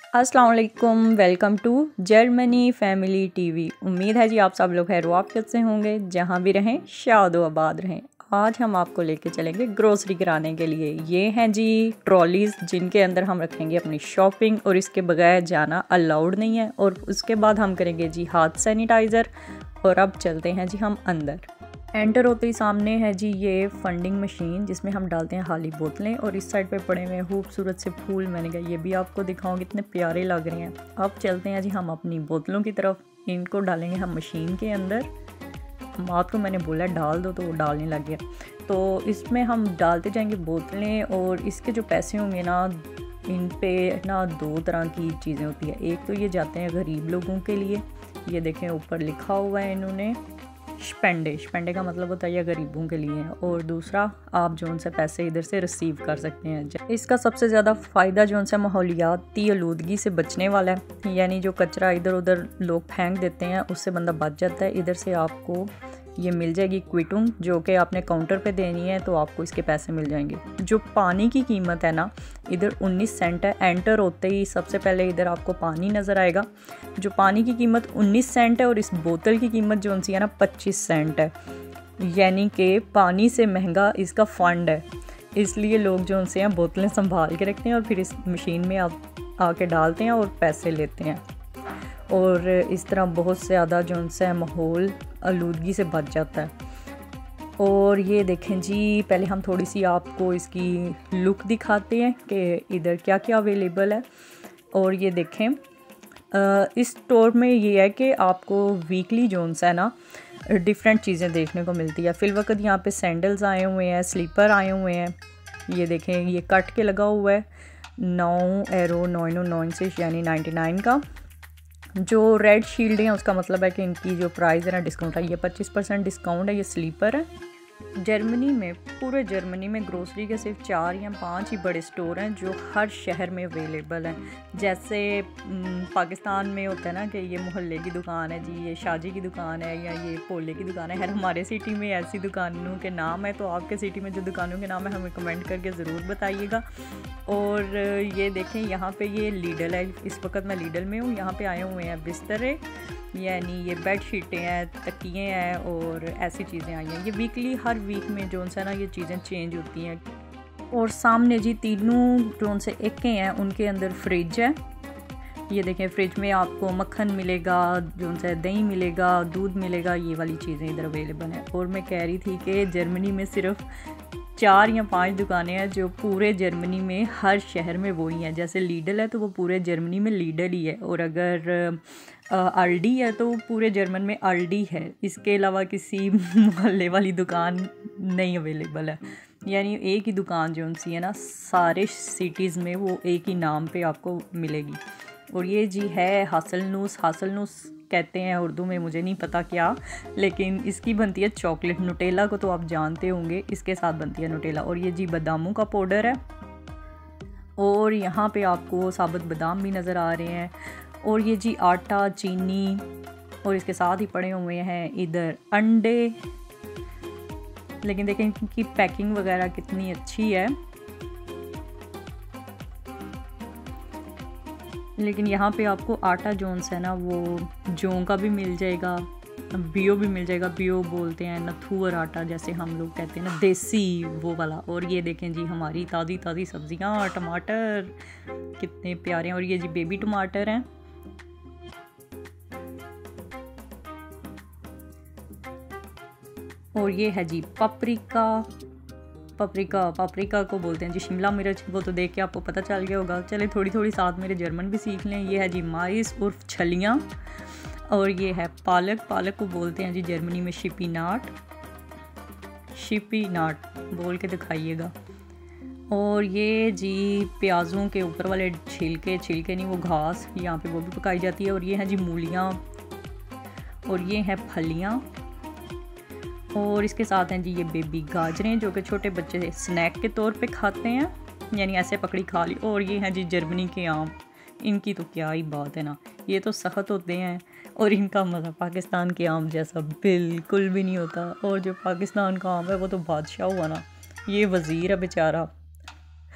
अस्सलाम वालेकुम, welcome to Germany family TV. उम्मीद है जी आप सब लोग खैर वाफियत से होंगे, जहाँ भी रहें शाद व आबाद रहें। आज हम आपको लेके चलेंगे ग्रोसरी कराने के लिए। ये हैं जी ट्रॉलीज़ जिनके अंदर हम रखेंगे अपनी शॉपिंग और इसके बगैर जाना अलाउड नहीं है। और उसके बाद हम करेंगे जी हाथ सैनिटाइज़र। और अब चलते हैं जी हम अंदर। एंटर होते ही सामने है जी ये फंडिंग मशीन जिसमें हम डालते हैं खाली बोतलें। और इस साइड पे पड़े हुए खूबसूरत से फूल, मैंने कहा ये भी आपको दिखाऊं कितने प्यारे लग रहे हैं। अब चलते हैं जी हम अपनी बोतलों की तरफ। इनको डालेंगे हम मशीन के अंदर। मात को मैंने बोला डाल दो तो वो डालने लग गया। तो इसमें हम डालते जाएंगे बोतलें। और इसके जो पैसे होंगे ना, इन पे ना दो तरह की चीज़ें होती है। एक तो ये जाते हैं गरीब लोगों के लिए, ये देखें ऊपर लिखा हुआ है इन्होंने स्पेंडे का मतलब होता है ये गरीबों के लिए है। और दूसरा आप जो उनसे पैसे इधर से रिसीव कर सकते हैं। इसका सबसे ज़्यादा फ़ायदा जो उनसे माहौलियाती आलूदगी से बचने वाला है, यानी जो कचरा इधर उधर लोग फेंक देते हैं उससे बंदा बच जाता है। इधर से आपको ये मिल जाएगी क्विटुंग, जो कि आपने काउंटर पे देनी है तो आपको इसके पैसे मिल जाएंगे। जो पानी की कीमत है ना, इधर 19 सेंट है। एंटर होते ही सबसे पहले इधर आपको पानी नज़र आएगा, जो पानी की कीमत 19 सेंट है। और इस बोतल की कीमत जो उनसी है ना 25 सेंट है, यानी कि पानी से महंगा इसका फ़ंड है। इसलिए लोग जो उनसे हैं बोतलें संभाल के रखते हैं और फिर इस मशीन में आप आके डालते हैं और पैसे लेते हैं। और इस तरह बहुत से ज़्यादा जो उनसे माहौल आलूदगी से बच जाता है। और ये देखें जी, पहले हम थोड़ी सी आपको इसकी लुक दिखाते हैं कि इधर क्या क्या अवेलेबल है। और ये देखें इस स्टोर में ये है कि आपको वीकली जोन्स है ना डिफरेंट चीज़ें देखने को मिलती है। फिलवक्त यहाँ पे सैंडल्स आए हुए हैं, स्लीपर आए हुए हैं। ये देखें ये कट के लगा हुआ है 9 से यानी 99 का। जो रेड शील्ड है उसका मतलब है कि इनकी जो प्राइस है ना डिस्काउंट है, ये 25% डिस्काउंट है। ये स्लीपर है। जर्मनी में, पूरे जर्मनी में ग्रोसरी के सिर्फ 4 या 5 ही बड़े स्टोर हैं जो हर शहर में अवेलेबल हैं। जैसे पाकिस्तान में होता है ना कि ये मोहल्ले की दुकान है जी, ये शाजी की दुकान है या ये पोले की दुकान है। हर हमारे सिटी में ऐसी दुकानों के नाम है। तो आपके सिटी में जो दुकानों के नाम है हमें कमेंट करके ज़रूर बताइएगा। और ये देखें यहाँ पे ये लीडल है। इस वक्त मैं लीडल में हूँ। यहाँ पे आए हुए हैं बिस्तरे, यानी ये बेड शीटें हैं, तकिए हैं और ऐसी चीज़ें आई हैं। ये वीकली हर वीक में जो है ना ये चीज़ें चेंज होती हैं। और सामने जी तीनों जो से एक हैं उनके अंदर फ्रिज है। ये देखें फ्रिज में आपको मक्खन मिलेगा, जो से दही मिलेगा, दूध मिलेगा, ये वाली चीज़ें इधर अवेलेबल हैं। और मैं कह रही थी कि जर्मनी में सिर्फ 4 या 5 दुकानें हैं जो पूरे जर्मनी में हर शहर में वही हैं। जैसे लीडल है तो वो पूरे जर्मनी में लीडल ही है। और अगर अल्डी है तो पूरे जर्मन में अल्डी है। इसके अलावा किसी मोहल्ले वाली दुकान नहीं अवेलेबल है। यानी एक ही दुकान जो उनसी है ना सारे सिटीज़ में, वो एक ही नाम पे आपको मिलेगी। और ये जी है हासलनूस कहते हैं उर्दू में, मुझे नहीं पता क्या, लेकिन इसकी बनती है चॉकलेट। नुटेला को तो आप जानते होंगे, इसके साथ बनती है नुटेला। और ये जी बादामों का पाउडर है। और यहाँ पे आपको साबुत बादाम भी नज़र आ रहे हैं। और ये जी आटा, चीनी, और इसके साथ ही पड़े हुए हैं इधर अंडे। लेकिन देखें इनकी पैकिंग वगैरह कितनी अच्छी है। लेकिन यहाँ पे आपको आटा जोन्स है ना वो जौ का भी मिल जाएगा, बियो भी मिल जाएगा। बियो बोलते हैं नथुअर आटा, जैसे हम लोग कहते हैं ना देसी, वो वाला। और ये देखें जी हमारी ताज़ी ताज़ी सब्जियाँ, टमाटर कितने प्यारे हैं। और ये जी बेबी टमाटर हैं। और ये है जी पापरिका को बोलते हैं जी शिमला मिर्च। वो तो देख के आपको पता चल गया होगा। चले थोड़ी थोड़ी साथ मेरे जर्मन भी सीख लें। ये है जी माइस उर्फ छलियाँ। और ये है पालक को बोलते हैं जी जर्मनी में शिपीनाट बोल के दिखाइएगा। और ये जी प्याज़ों के ऊपर वाले छिलके नहीं, वो घास, यहाँ पे वो भी पकाई जाती है। और ये है जी मूलियाँ। और ये है फलियाँ। और इसके साथ हैं जी ये बेबी गाजरें, जो कि छोटे बच्चे स्नैक के तौर पे खाते हैं, यानी ऐसे पकड़ी खा ली। और ये हैं जी जर्मनी के आम। इनकी तो क्या ही बात है ना, ये तो सख्त होते हैं और इनका मज़ा पाकिस्तान के आम जैसा बिल्कुल भी नहीं होता। और जो पाकिस्तान का आम है वो तो बादशाह हुआ ना, ये वज़ीर है बेचारा,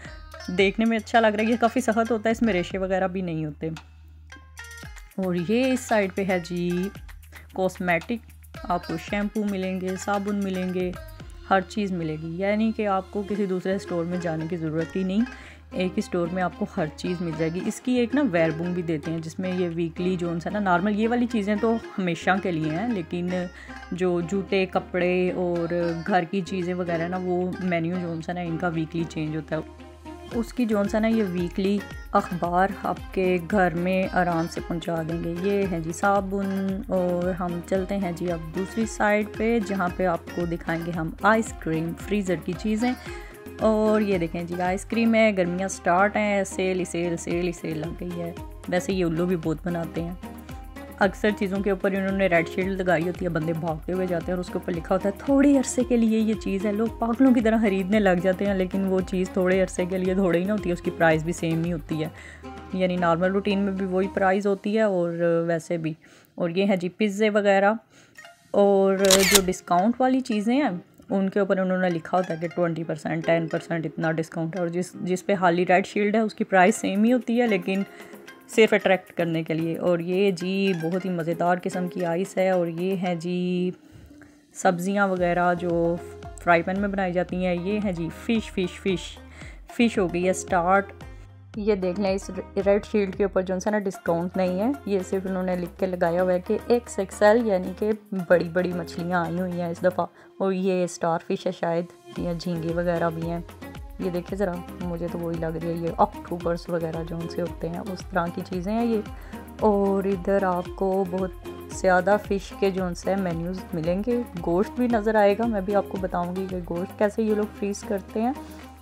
देखने में अच्छा लग रहा है, ये काफ़ी सख्त होता है, इसमें रेशे वगैरह भी नहीं होते। और ये इस साइड पे है जी कॉस्मेटिक, आपको शैम्पू मिलेंगे, साबुन मिलेंगे, हर चीज़ मिलेगी, यानी कि आपको किसी दूसरे स्टोर में जाने की ज़रूरत ही नहीं, एक ही स्टोर में आपको हर चीज़ मिल जाएगी। इसकी एक ना वेयरबुक भी देते हैं जिसमें ये वीकली जो है ना, नॉर्मल ये वाली चीज़ें तो हमेशा के लिए हैं, लेकिन जो जूते, कपड़े और घर की चीज़ें वगैरह ना, वो मेन्यू जो है ना इनका वीकली चेंज होता है। उसकी जो है ना ये वीकली अखबार आपके घर में आराम से पहुंचा देंगे। ये है जी साबुन। और हम चलते हैं जी अब दूसरी साइड पे, जहाँ पे आपको दिखाएंगे हम आइसक्रीम, फ्रीज़र की चीज़ें। और ये देखें जी आइसक्रीम है, गर्मियाँ स्टार्ट हैं, सेल ही सेल लग गई है। वैसे ये उल्लू भी बहुत बनाते हैं, अक्सर चीज़ों के ऊपर इन्होंने रेड शील्ड लगाई होती है, बंदे भागते हुए जाते हैं और उसके ऊपर लिखा होता है थोड़े अरसे के लिए ये चीज़ है। लोग पागलों की तरह ख़रीदने लग जाते हैं, लेकिन वो चीज़ थोड़े अरसे के लिए थोड़े ही ना होती है, उसकी प्राइस भी सेम ही होती है, यानी नॉर्मल रूटीन में भी वही प्राइस होती है और वैसे भी। और ये है जी पिज़्ज़े वगैरह। और जो डिस्काउंट वाली चीज़ें हैं उनके ऊपर उन्होंने लिखा होता है कि 20%, 10% इतना डिस्काउंट है। और जिस पे हाली रेड शील्ड है उसकी प्राइस सेम ही होती है, लेकिन सिर्फ अट्रैक्ट करने के लिए। और ये जी बहुत ही मज़ेदार किस्म की आइस है। और ये है जी सब्ज़ियाँ वगैरह जो फ्राई पैन में बनाई जाती हैं। ये है जी फ़िश हो गई है स्टार्ट। ये देख लें, इस रेड शील्ड के ऊपर जो है ना डिस्काउंट नहीं है, ये सिर्फ उन्होंने लिख के लगाया हुआ है कि XXL, यानी कि बड़ी बड़ी मछलियाँ आई हुई हैं इस दफ़ा। और ये स्टार फिश है शायद, या झींगे वगैरह भी हैं। ये देखिए ज़रा, मुझे तो वही लग रही है, ये ऑक्टोबर्स वगैरह जो उनसे होते हैं उस तरह की चीज़ें हैं ये। और इधर आपको बहुत ज़्यादा फ़िश के जो उनसे मेन्यूज़ मिलेंगे, गोश्त भी नज़र आएगा, मैं भी आपको बताऊंगी कि गोश्त कैसे ये लोग फ्रीज़ करते हैं।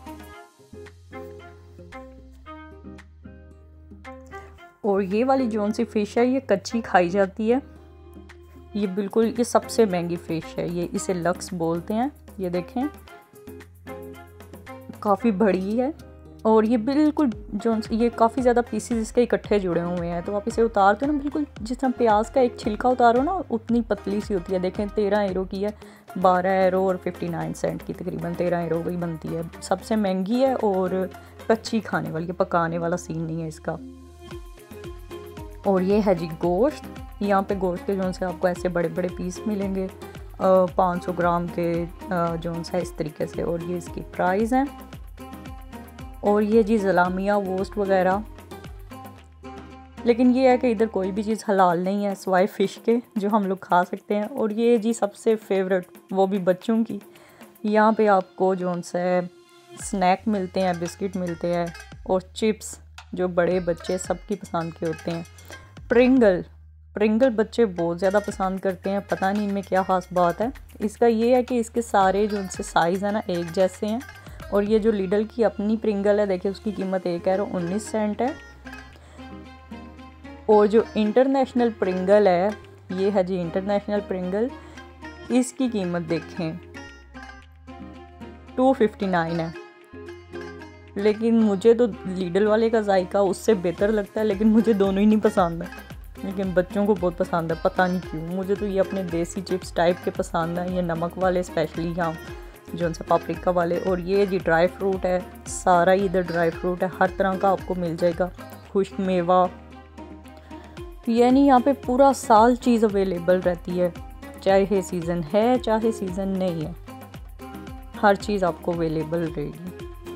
और ये वाली जोन सी फ़िश है ये कच्ची खाई जाती है, ये बिल्कुल ये सबसे महंगी फ़िश है, ये इसे लक्स बोलते हैं। ये देखें काफ़ी बड़ी है और ये बिल्कुल जो ये काफ़ी ज़्यादा पीसेस इसके इकट्ठे जुड़े हुए हैं, तो आप इसे उतारते हो ना, बिल्कुल जिस तरह प्याज का एक छिलका उतारो ना, उतनी पतली सी होती है। देखें 13 यूरो की है, 12 यूरो और 59 सेंट की, तकरीबन 13 यूरो की बनती है। सबसे महंगी है और कच्ची खाने वाली है, पकाने वाला सीन नहीं है इसका। और ये है जी गोश्त, यहाँ पे गोश्त के जोन से आपको ऐसे बड़े बड़े पीस मिलेंगे 500 ग्राम के जोन से इस तरीके से। और ये इसकी प्राइस है। और ये जी ज़लामिया वोस्ट वगैरह, लेकिन ये है कि इधर कोई भी चीज़ हलाल नहीं है सिवाय फ़िश के जो हम लोग खा सकते हैं। और ये जी सबसे फेवरेट, वो भी बच्चों की, यहाँ पे आपको जो से स्नैक मिलते हैं, बिस्किट मिलते हैं और चिप्स जो बड़े बच्चे सबकी पसंद के होते हैं। प्रिंगल बच्चे बहुत ज़्यादा पसंद करते हैं, पता नहीं इनमें क्या ख़ास बात है। इसका ये है कि इसके सारे जो उनसे साइज़ है ना एक जैसे हैं। और ये जो लिडल की अपनी प्रिंगल है, देखिए उसकी कीमत 1 € 19 है। और जो इंटरनेशनल प्रिंगल है, ये है जी इंटरनेशनल प्रिंगल, इसकी कीमत देखें 259 है। लेकिन मुझे तो लिडल वाले का जायका उससे बेहतर लगता है, लेकिन मुझे दोनों ही नहीं पसंद है, लेकिन बच्चों को बहुत पसंद है, पता नहीं क्यों। मुझे तो ये अपने देसी चिप्स टाइप के पसंद है, ये नमक वाले स्पेशली, यहाँ जो उनसे पापरिका वाले। और ये जी ड्राई फ्रूट है, सारा इधर ड्राई फ्रूट है, हर तरह का आपको मिल जाएगा, खुश्क मेवा, यानी यहाँ पे पूरा साल चीज़ अवेलेबल रहती है, चाहे सीज़न है चाहे सीज़न नहीं है, हर चीज़ आपको अवेलेबल रहेगी।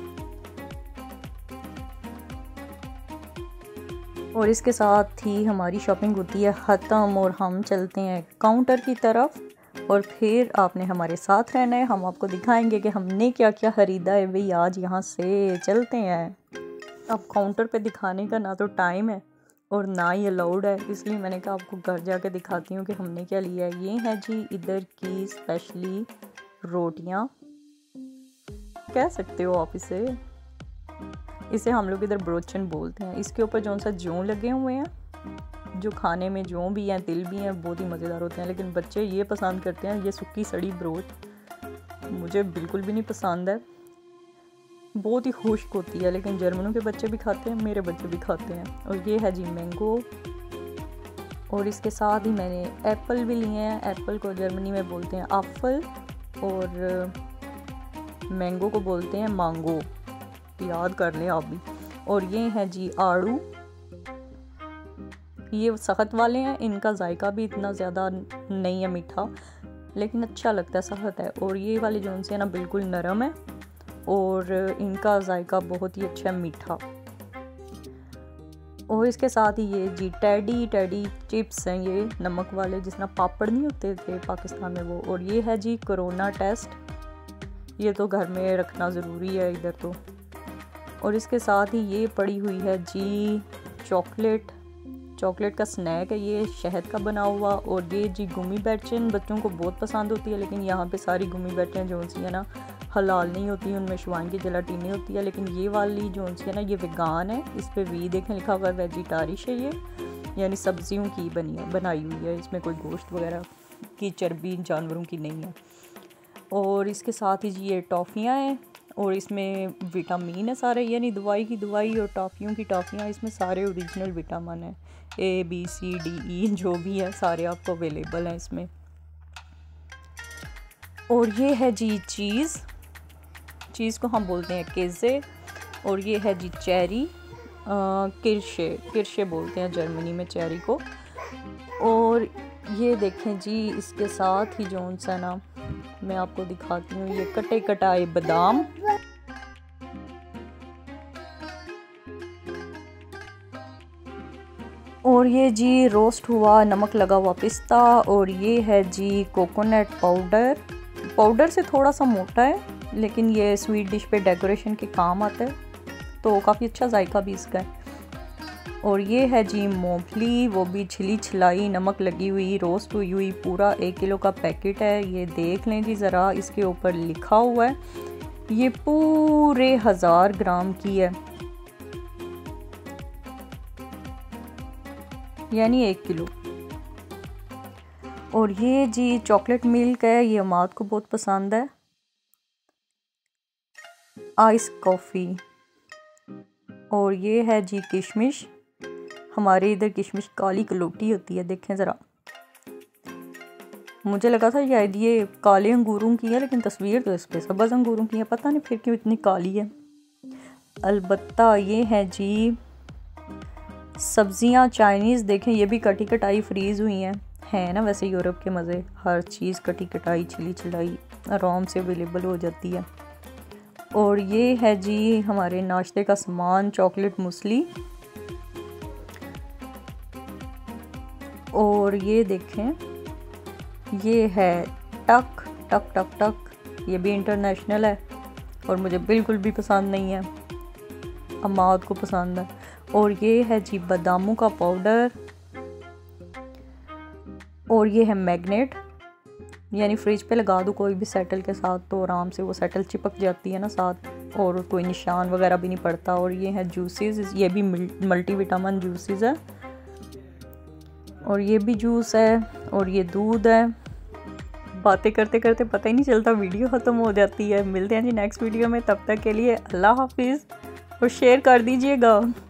और इसके साथ ही हमारी शॉपिंग होती है ख़त्म और हम चलते हैं काउंटर की तरफ। और फिर आपने हमारे साथ रहना है, हम आपको दिखाएंगे कि हमने क्या क्या ख़रीदा है। भाई आज यहाँ से चलते हैं। अब काउंटर पे दिखाने का ना तो टाइम है और ना ही अलाउड है, इसलिए मैंने कहा आपको घर जाके दिखाती हूँ कि हमने क्या लिया है। ये है जी इधर की स्पेशली रोटियाँ, कह सकते हो आप इसे हम लोग इधर ब्रोचन बोलते हैं। इसके ऊपर जो सा जौ लगे हुए हैं, जो खाने में जौ भी हैं तिल भी हैं, बहुत ही मज़ेदार होते हैं। लेकिन बच्चे ये पसंद करते हैं, ये सूखी सड़ी ब्रोच मुझे बिल्कुल भी नहीं पसंद है, बहुत ही खुश्क होती है। लेकिन जर्मनों के बच्चे भी खाते हैं, मेरे बच्चे भी खाते हैं। और ये है जी मैंगो, और इसके साथ ही मैंने एप्पल भी लिए हैं। एप्पल को जर्मनी में बोलते हैं एप्पल और मैंगो को बोलते हैं मांगो। याद कर लें आप भी। और ये हैं जी आड़ू, ये सख्त वाले हैं, इनका जायका भी इतना ज़्यादा नहीं है मीठा, लेकिन अच्छा लगता है, सख्त है। और ये वाले जो से ना बिल्कुल नरम है और इनका जायका बहुत ही अच्छा मीठा। और इसके साथ ही ये जी टेडी चिप्स हैं, ये नमक वाले, जिस तरह पापड़ नहीं होते थे पाकिस्तान में वो। और ये है जी कोरोना टेस्ट, ये तो घर में रखना ज़रूरी है इधर तो। और इसके साथ ही ये पड़ी हुई है जी चॉकलेट का स्नैक है, ये शहद का बना हुआ। और ये जी गुमी बैचन बच्चों को बहुत पसंद होती है, लेकिन यहाँ पे सारी गुमी बैचन जो सी है ना हलाल नहीं होती, उनमें शवाइन की जलाटीनी होती है। लेकिन ये वाली जो सी है ना ये वेगान है, इस पर वी देखें लिखा हुआ है, वेजिटारिश है ये, यानी सब्जियों की बनाई हुई है, इसमें कोई गोश्त वगैरह की चर्बी जानवरों की नहीं है। और इसके साथ ही जी ये टॉफ़ियाँ हैं और इसमें विटामिन है सारे, यानी दवाई की दवाई और टॉफ़ियों की टॉफ़ियाँ, इसमें सारे ओरिजिनल विटामिन है, A B C D E जो भी है सारे आपको अवेलेबल हैं इसमें। और ये है जी चीज़ को हम बोलते हैं केज़े। और ये है जी चेरी, किरशे बोलते हैं जर्मनी में चेरी को। और ये देखें जी इसके साथ ही जो सा ना मैं आपको दिखाती हूँ, ये कटे कटाए बादाम, और ये जी रोस्ट हुआ नमक लगा हुआ पिस्ता। और ये है जी कोकोनट पाउडर से थोड़ा सा मोटा है, लेकिन ये स्वीट डिश पे डेकोरेशन के काम आता है, तो काफ़ी अच्छा जायका भी इसका है। और ये है जी मूंगफली, वो भी छिली छिलाई नमक लगी हुई रोस्ट हुई हुई, पूरा 1 किलो का पैकेट है। ये देख लें जी ज़रा, इसके ऊपर लिखा हुआ है, ये पूरे 1000 ग्राम की है, यानी 1 किलो। और ये जी चॉकलेट मिल्क है, ये अमाद को बहुत पसंद है। Ice coffee. और ये है जी किशमिश, हमारे इधर किशमिश काली कलोटी होती है, देखें ज़रा, मुझे लगा था शायद ये काले अंगूरों की है, लेकिन तस्वीर तो इस पर सब्ज़ अंगूरों की है, पता नहीं फिर क्यों इतनी काली है। अलबत्ता ये है जी सब्ज़ियाँ चाइनीज़, देखें ये भी कटी कटाई फ्रीज़ हुई हैं ना, वैसे यूरोप के मज़े, हर चीज़ कटी कटाई छिली छिलाई आराम से अवेलेबल हो जाती है। और ये है जी हमारे नाश्ते का सामान, चॉकलेट मूसली। और ये देखें ये है टक, ये भी इंटरनेशनल है और मुझे बिल्कुल भी पसंद नहीं है, अमाद को पसंद है। और ये है जी बादामों का पाउडर। और ये है मैग्नेट, यानी फ्रिज पे लगा दो कोई भी सेटल के साथ तो आराम से वो सेटल चिपक जाती है ना साथ, और कोई निशान वगैरह भी नहीं पड़ता। और ये है जूसेस, ये भी मल्टीविटामिन जूसेस है, और ये भी जूस है। और ये दूध है। बातें करते करते पता ही नहीं चलता वीडियो ख़त्म हो जाती है। मिलते हैं जी नेक्स्ट वीडियो में, तब तक के लिए अल्लाह हाफिज़, और शेयर कर दीजिएगा।